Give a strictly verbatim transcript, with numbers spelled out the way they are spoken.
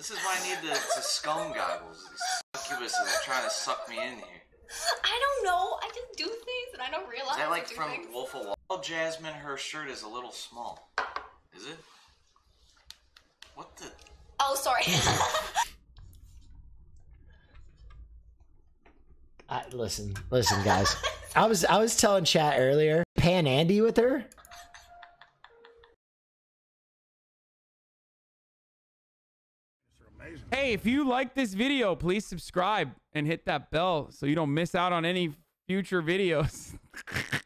This is why I need the, the scum goggles. These succubuses are trying to suck me in here. I don't know. I just do things and I don't realize. Is that like I do from things. Wolf of Wall? Jasmine, her shirt is a little small. Is it? What the? Oh, sorry. I, listen, listen, guys. I was I was telling chat earlier, Pan Andy with her. Hey, if you like this video, please subscribe and hit that bell so you don't miss out on any future videos.